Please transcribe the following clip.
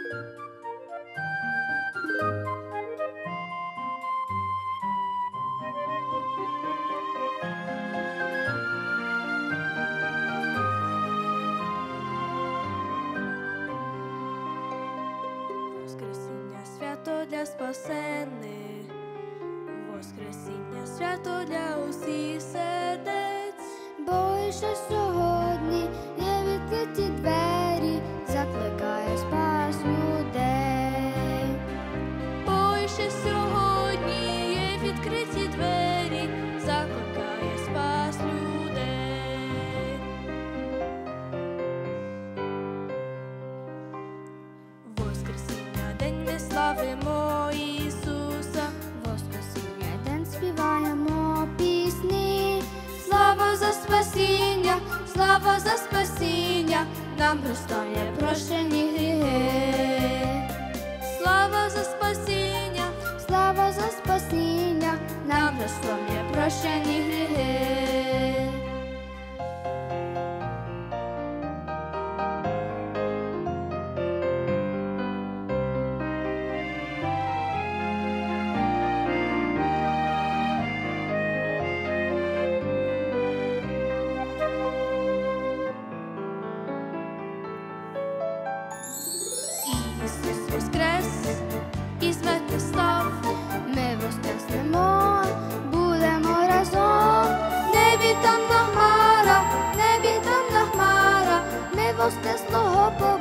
Воскресіння свято для спасенних, Воскресіння свято для усіх сердець. Бо і що сьогодні є відкриті двері, закликає спас людей. Бо і ще сьогодні є відкриті двері, закликає спас людей. Воскресіння день ми славимо Ісуса, Воскресіння день співаємо пісні. слава за спасіння, слава за спасіння, нам Христом є прощені гріхи. Слава за спасіння, Слава за спасіння, нам Христом є прощені гріхи. Ісус воскрес, із мертвих став, ми воскреснемо, будемо разом. небі темна хмара, небі темна хмара, Ми воскреслого